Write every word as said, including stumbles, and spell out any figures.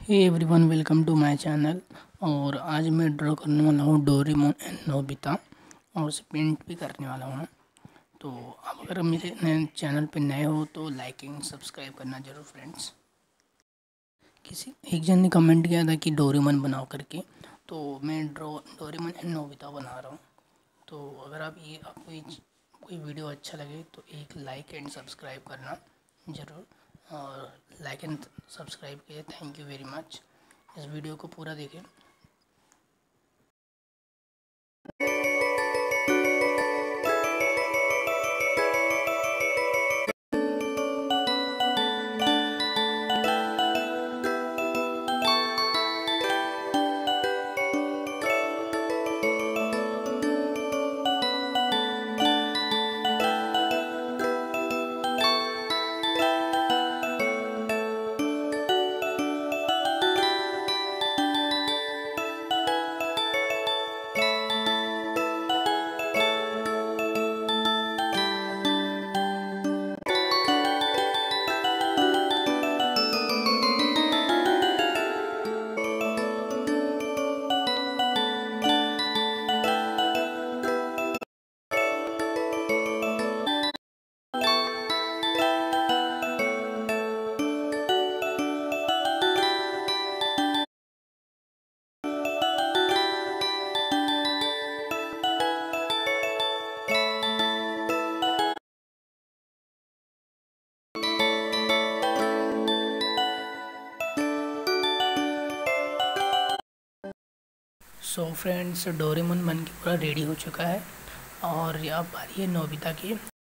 Hey everyone, welcome to my channel. और आज मैं ड्रॉ करने वाला हूँ डोरेमोन एंड नोबिता और उसे पेंट भी करने वाला हूँ। तो आप अगर मेरे नए चैनल पे नए हो तो लाइकिंग सब्सक्राइब करना जरूर फ्रेंड्स। किसी एक जन ने कमेंट किया था कि डोरेमोन बनाओ करके, तो मैं ड्रॉ डोरेमोन एंड नोबिता बना रहा हूँ। तो अगर आप ये आपको ये कोई वीडियो अच्छा लगे तो एक लाइक एंड सब्सक्राइब करना ज़रूर। और लाइक एंड सब्सक्राइब के लिए थैंक यू वेरी मच। इस वीडियो को पूरा देखें। सो फ्रेंड्स, डोरेमोन बन के पूरा रेडी हो चुका है और अब बारी है नोबिता की।